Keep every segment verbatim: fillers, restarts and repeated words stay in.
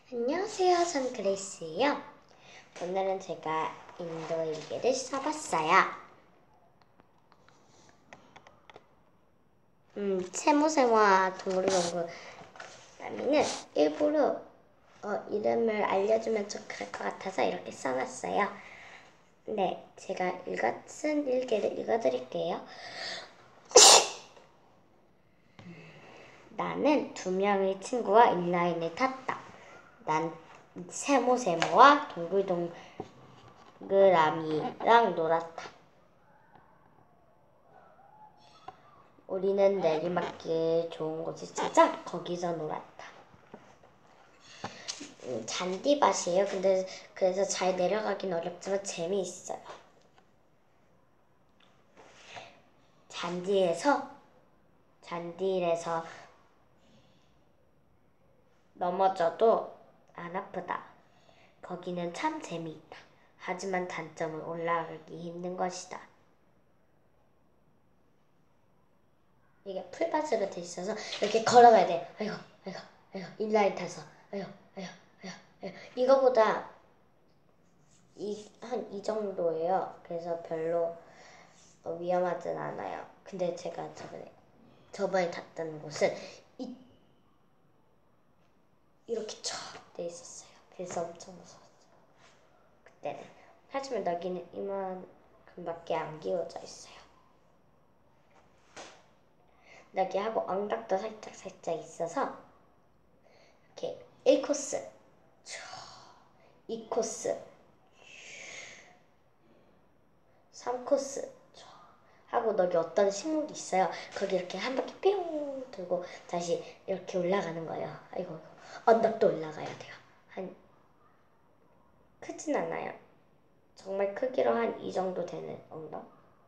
안녕하세요. 전 그레이스예요. 오늘은 제가 인도 일기를 써봤어요. 음, 세모세모와 동글동글라미는 일부러 어, 이름을 알려주면 좋을 것 같아서 이렇게 써놨어요. 네, 제가 읽어, 쓴 일기를 읽어드릴게요. 나는 두 명의 친구와 인라인을 탔다. 난 세모세모와 동글동글라미랑 놀았다. 우리는 내리막길 좋은 곳을 찾아 거기서 놀았다. 음, 잔디밭이에요. 근데 그래서 잘 내려가긴 어렵지만 재미있어요. 잔디에서 잔디에서 넘어져도 안 아프다. 거기는 참 재미있다. 하지만 단점은 올라가기 힘든 것이다. 이게 풀밭으로 돼 있어서 이렇게 걸어가야 돼. 아이고, 아이고, 아이고, 인라인 타서, 아이고, 아이고, 아이고, 아이고. 이거보다 이, 한 이 정도예요. 그래서 별로 어, 위험하진 않아요. 근데 제가 저번에 저번에 탔던 곳은 이, 이렇게 쫙 돼 있었어요. 그래서 엄청 무서웠어요. 그때는. 하지만 여기는 이만큼밖에 안 기울어져 있어요. 여기하고 언덕도 살짝 살짝 있어서 이렇게 일 코스, 이 코스, 삼 코스 하고 여기 어떤 식물이 있어요. 거기 이렇게 한 바퀴 뿅 돌고 다시 이렇게 올라가는 거예요. 아이고, 언덕도 올라가야 돼요. 한 크진 않아요. 정말 크기로 한 이 정도 되는 언덕.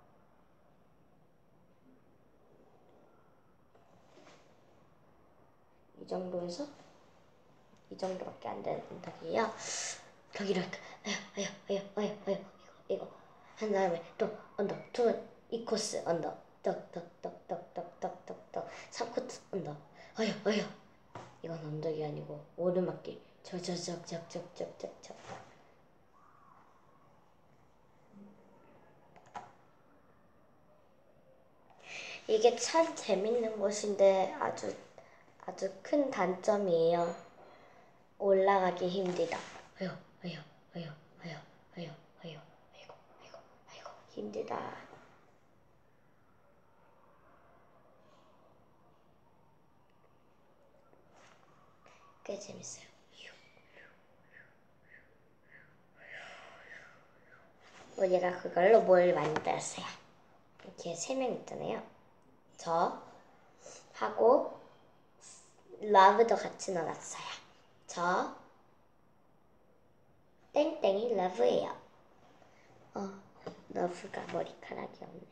이 정도에서 이 정도밖에 안 되는 언덕이에요. 거기 이렇게 아유 아유 아유 아유 아유 이거 이거 한 다음에 또 언덕 두 번 이 코스 언덕 떡떡떡떡떡떡떡떡 삼 코스 언덕 아유 아유 이건 언덕이 아니고 오르막길 저저저저저저저저 이게 참 재밌는 곳인데 아주 아주 큰 단점이에요. 올라가기 힘들다. 아유 아유 아유 아유 아유 아유 아이고 아이고 아이고 힘들다. 꽤 재밌어요. 우리가 그걸로 뭘 만들었어요. 이렇게 세 명 있잖아요. 저 하고 러브도 같이 넣어놨어요. 저 땡땡이 러브예요. 어, 러브가 머리카락이 없네.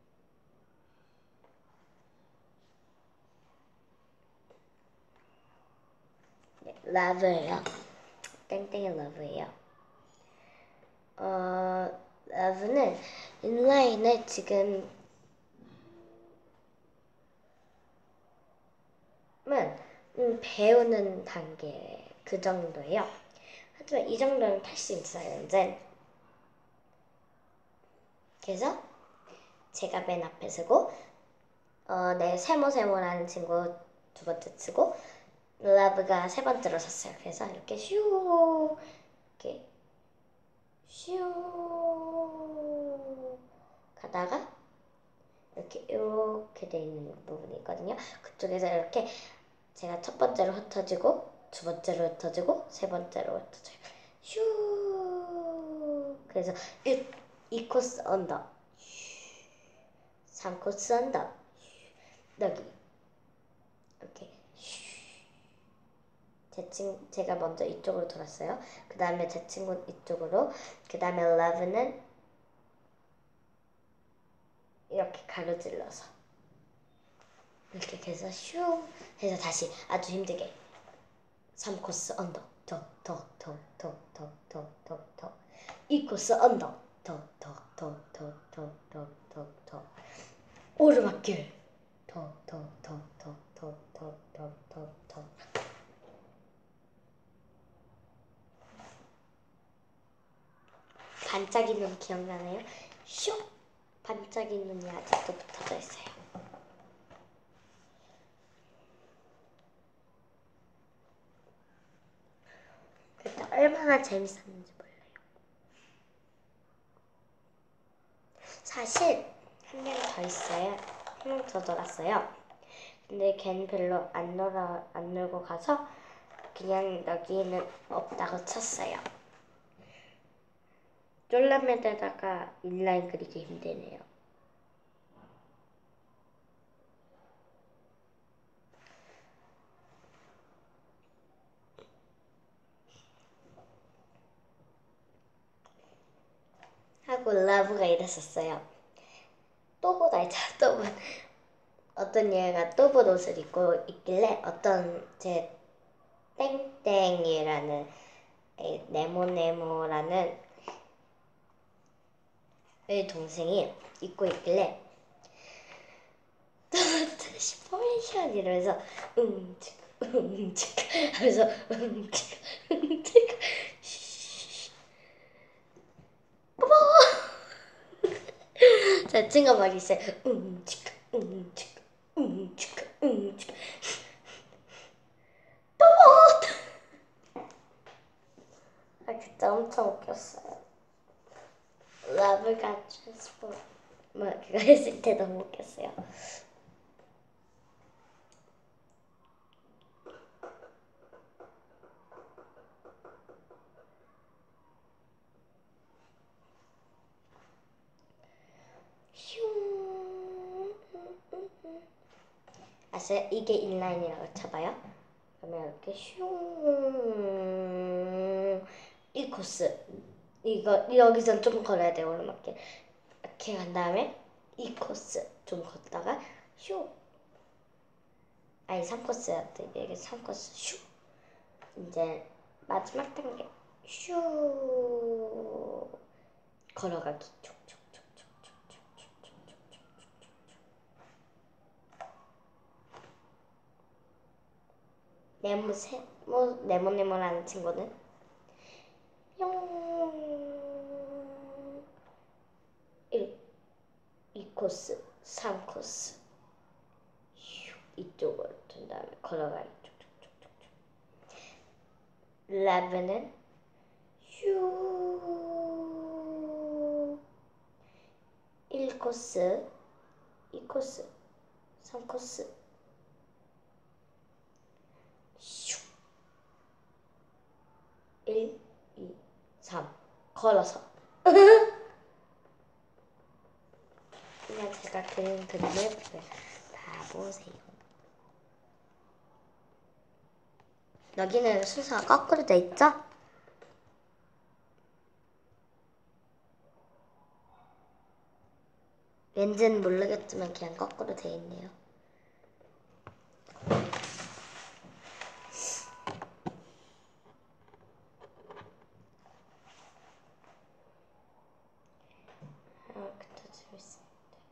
네, 러브예요. 땡땡이 러브예요. 어, 러브는 인라인을 지금 음, 배우는 단계 그 정도예요. 하지만 이 정도는 탈 수 있어요, 이제. 그래서 제가 맨 앞에 서고 어, 네, 세모세모라는 친구 두 번째 치고 러브가 세 번째로 섰어요. 그래서 이렇게 슈 이렇게 슈 가다가 이렇게 이렇게 돼 있는 부분이 있거든요. 그쪽에서 이렇게 제가 첫 번째로 흩어지고 두 번째로 흩어지고 세 번째로 흩어져요. 슈 그래서 일, 이 코스 언더 삼 코스 언더 여기 이렇게 제 친, 제가 먼저 이쪽으로 돌았어요. 그 다음에 제 친구는 이쪽으로 그 다음에 러브는 이렇게 가로질러서 이렇게 해서 슈 해서 다시 아주 힘들게 삼 코스 언더 더 더 더 더 더 더 더 더 이 코스 언더 더 더 더 더 더 더 더 더 오르막길 더 더 더 더 더 더 더 더 더 반짝이는 눈 기억나나요? 슉! 반짝이는 눈이 아직도 붙어져 있어요. 그때 얼마나 재밌었는지 몰라요. 사실 한 명 더 있어요. 한 명 더 놀았어요. 근데 걔는 별로 안 놀아 안 놀고 가서 그냥 여기는 없다고 쳤어요. 쫄라맨에다가 인라인 그리기 힘드네요. 하고 라브가 이랬었어요. 또봇 알죠? 또봇. 어떤 얘가 또봇 옷을 입고 있길래 어떤 제 땡땡이라는 네모네모라는 의 동생이 입고 있길래 또봇 스포레이션 이러면서 음치크 음치크 하면서 음치크 음치크 제 친구가 막 있어요. 음치크 음치크 음치크 음치크 또봇. 아 그때 엄청 웃겼어요. 라브가 트랜스포 뭐 그거 했을 때 너무 웃겼어요. 아세요? 이게 인라인이라고 쳐봐요. 그러면 이렇게 슝 이 코스 이거 여기선 좀 걸어야 돼요. 오르막길 이렇게 간 다음에 이 코스 좀 걷다가 슈 아니 삼 코스였대. 이게 삼 코스 슈 이제 마지막 단계 슈 걸어가기 네모 세모 네모네모라는 친구는 뿅 일, 이 코스 삼 코스 슉 이쪽으로 둔 다음에 걸어가기 쭉쭉쭉쭉쭉. 라브는 슈 일 코스 이 코스 삼 코스 슉 일, 이, 삼 걸어서 그냥 제가 그린 그림을 봐보세요. 여기는 순서가 거꾸로 돼 있죠? 왠지는 모르겠지만 그냥 거꾸로 돼 있네요. 아, 그때 재밌었는데.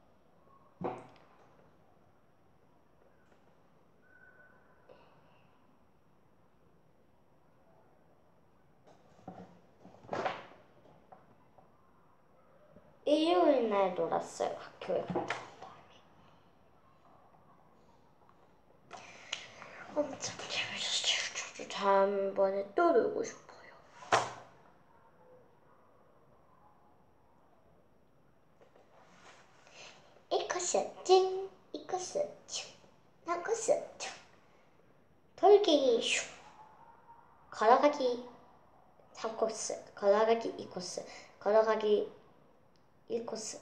일요일 날 놀았어요. 학교에 갔다 온 다음에. 엄청 재밌었어요. 저도 다음번에 또 놀고 싶어요. 일 코스 찡, 이 코스 슉, 삼 코스 슉, 돌기 슉, 걸어가기 삼 코스, 걸어가기 이 코스, 걸어가기 일 코스.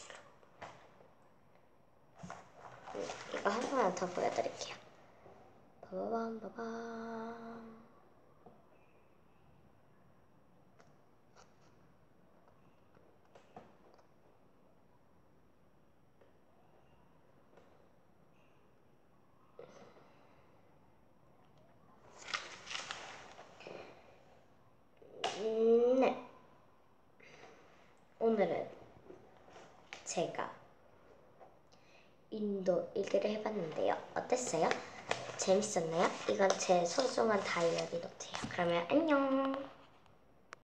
이거 한 번만 더 보여드릴게요. 빠바밤 빠밤. 음, 네. 오늘은 제가 인도 일기를 해봤는데요. 어땠어요? 재밌었나요? 이건 제 소중한 다이어리 노트예요. 그러면 안녕.